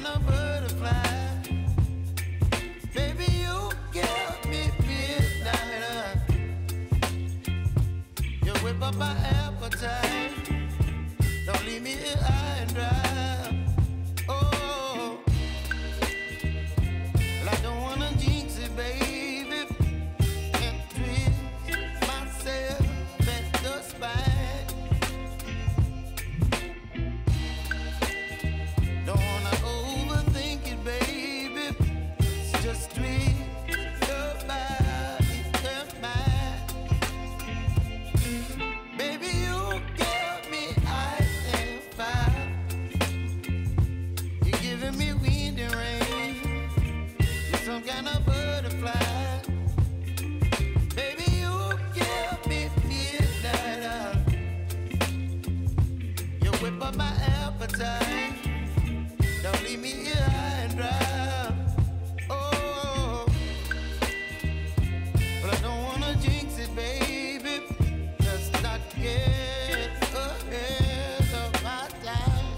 kind of butterfly. Baby, you give me midnight. You whip up my appetite. Don't leave me here high and dry. Oh, well, I don't wanna jinx it, baby, and twist myself at the spine. Don't wanna overthink it, baby. It's just twist your body and mine. Baby, you give me ice and fire. You're giving me wind and rain. You're some kind of butterfly. Baby, you give me midnight. You whip up my appetite. Don't leave me here high and dry. Oh, but I don't wanna jinx it, baby. Just not get ahead of my time.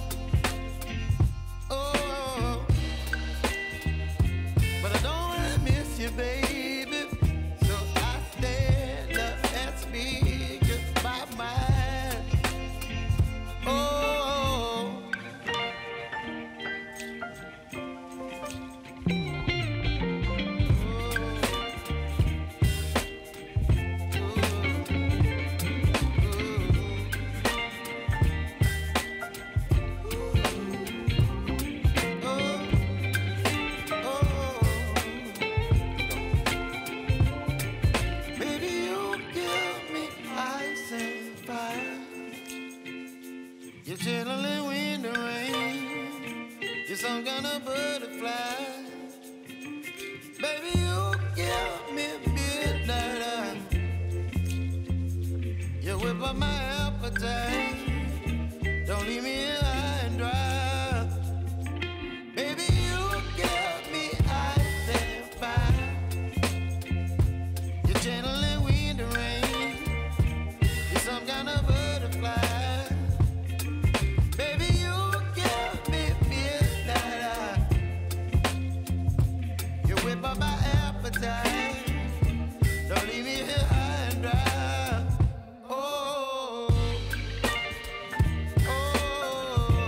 Oh, but I don't wanna miss you, baby. So I stand up and speak my mind. Oh. Baby, you give me ice and fire. You're chilling wind and rain. You're some kind of butterfly. Baby, you give me midnight. You whip up my appetite. Don't leave me here high and dry. Baby, you give me ice and fire. You're channeling wind and rain. You're some kind of butterfly. Baby, you give me midnight. You whip up my appetite. Don't leave me here high and dry. Oh, oh,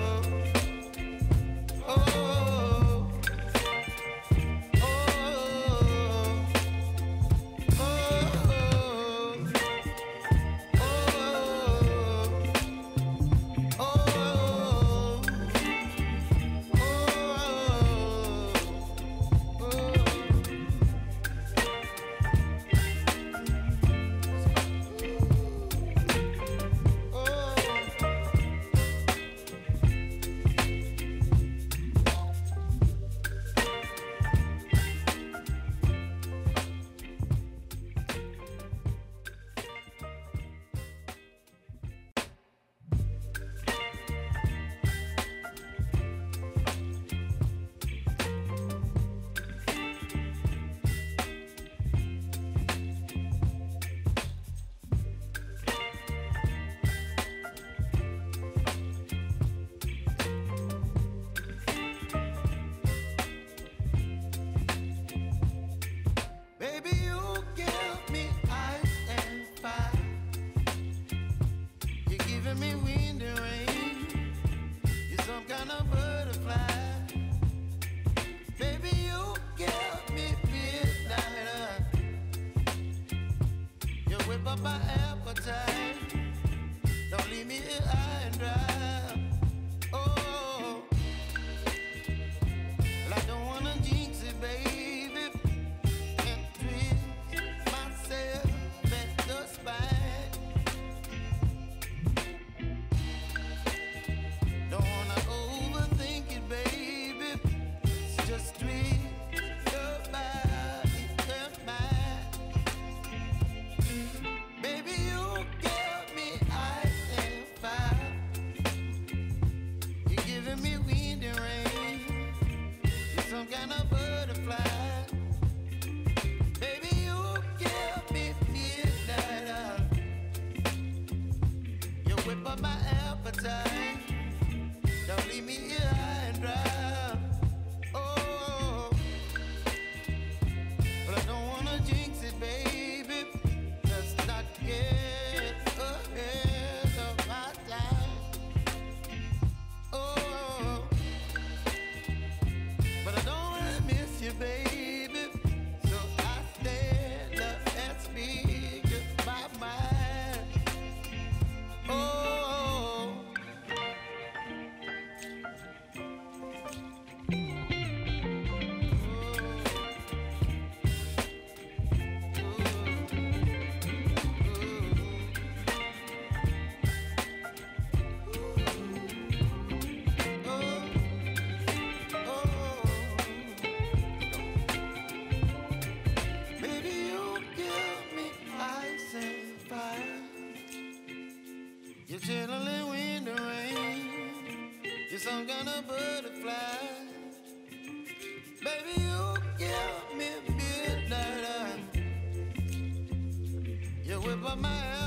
You're chilling in the rain. You're some kind of butterfly. Baby, you give me midnight. You whip up my